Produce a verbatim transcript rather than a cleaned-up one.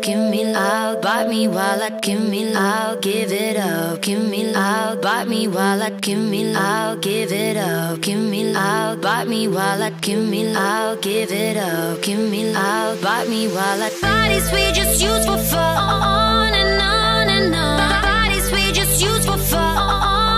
give me loud. Bite me while I give me loud. Give it up, give me loud. Bite me while I give me loud. Give it up, give me loud. Bite me while I give me loud. Give it up, give me loud. Bite me while I. Bodies we just use for fun, on and on and on. Bodies we just use for fun.